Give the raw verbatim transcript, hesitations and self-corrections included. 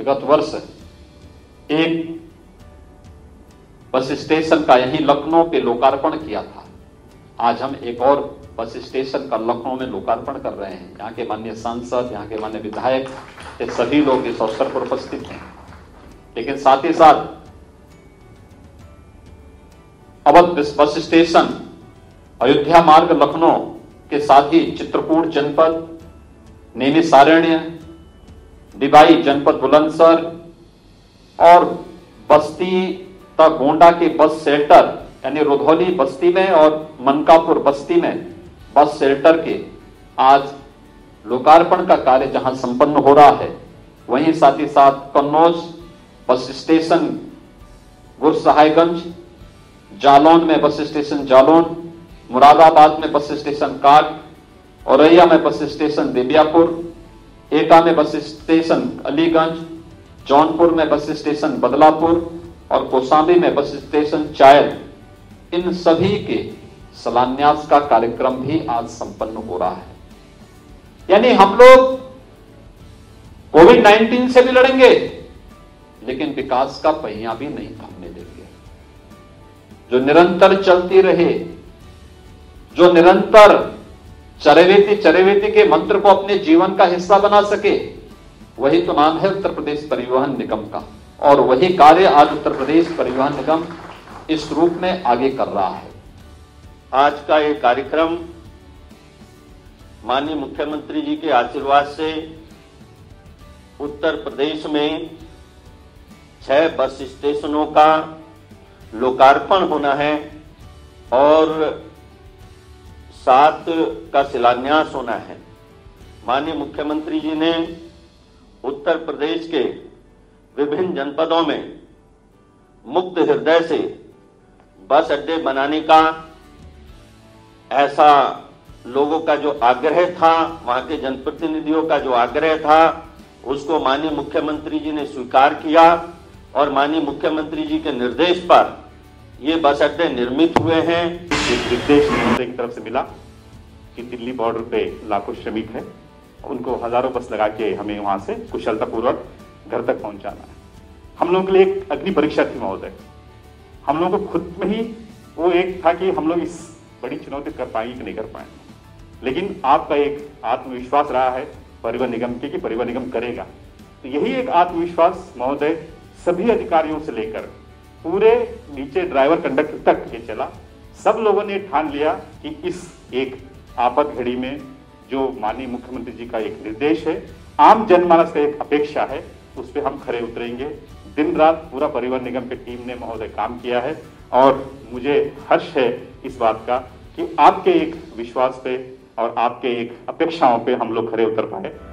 गत वर्ष एक बस स्टेशन का यहीं लखनऊ पे लोकार्पण किया था। आज हम एक और बस स्टेशन का लखनऊ में लोकार्पण कर रहे हैं। यहाँ के माननीय सांसद, यहाँ के माननीय विधायक, ये सभी लोग इस अवसर पर उपस्थित हैं। लेकिन साथ ही साथ अवध बस स्टेशन, अयोध्या मार्ग लखनऊ के साथ ही चित्रकूट जनपद, नैमिषारण्य, डिबाई जनपद बुलंदशहर और बस्ती तक गोंडा के बस शेल्टर यानी रुधौली बस्ती में और मनकापुर बस्ती में बस शेल्टर के आज लोकार्पण का कार्य जहां संपन्न हो रहा है, वहीं साथ ही साथ कन्नौज बस स्टेशन गुरसहायगंज, जालौन में बस स्टेशन जालौन, मुरादाबाद में बस स्टेशन काट, औरैया में बस स्टेशन देबियापुर, एटा में बस स्टेशन अलीगंज, जौनपुर में बस स्टेशन बदलापुर और कौशाम्बी में बस स्टेशन चायल, इन सभी के शिलान्यास का कार्यक्रम भी आज संपन्न हो रहा है। यानी हम लोग कोविड नाइन्टीन से भी लड़ेंगे, लेकिन विकास का पहिया भी नहीं थमने देंगे। जो निरंतर चलती रहे, जो निरंतर चरैवेति चरैवेति के मंत्र को अपने जीवन का हिस्सा बना सके, वही तो नाम है उत्तर प्रदेश परिवहन निगम का। और वही कार्य आज उत्तर प्रदेश परिवहन निगम इस रूप में आगे कर रहा है। आज का ये कार्यक्रम माननीय मुख्यमंत्री जी के आशीर्वाद से उत्तर प्रदेश में छह बस स्टेशनों का लोकार्पण होना है और सात का शिलान्यास होना है। माननीय मुख्यमंत्री जी ने उत्तर प्रदेश के विभिन्न जनपदों में मुक्त हृदय से बस अड्डे बनाने का ऐसा लोगों का जो आग्रह था, वहां के जनप्रतिनिधियों का जो आग्रह था, उसको माननीय मुख्यमंत्री जी ने स्वीकार किया और माननीय मुख्यमंत्री जी के निर्देश पर ये बस अड्डे निर्मित हुए हैं। एक निर्देश मुख्यमंत्री की तरफ से मिला कि दिल्ली बॉर्डर पे लाखों श्रमिक हैं, उनको हजारों बस लगा के हमें वहां से कुशलतापूर्वक घर तक पहुंचाना है। हम लोगों के लिए एक अग्नि परीक्षा थी महोदय। हम लोगों को खुद में ही वो एक था कि हम लोग इस बड़ी चुनौती कर पाएंगे कि नहीं कर पाएंगे, लेकिन आपका एक आत्मविश्वास रहा है परिवहन निगम के कि परिवहन निगम करेगा। तो यही एक आत्मविश्वास महोदय सभी अधिकारियों से लेकर पूरे नीचे ड्राइवर कंडक्टर तक ये चला। सब लोगों ने ठान लिया कि इस एक आपात घड़ी में जो माननीय मुख्यमंत्री जी का एक निर्देश है, आम जनमानस का एक अपेक्षा है, उस पर हम खरे उतरेंगे। दिन रात पूरा परिवहन निगम की टीम ने महोदय काम किया है और मुझे हर्ष है इस बात का कि आपके एक विश्वास पे और आपके एक अपेक्षाओं पे हम लोग खरे उतर पाए।